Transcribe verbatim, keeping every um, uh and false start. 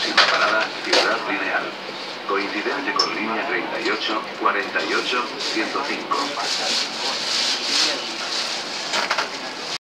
Próxima parada, Ciudad Lineal. Coincidente con línea treinta y ocho, cuarenta y ocho, ciento cinco.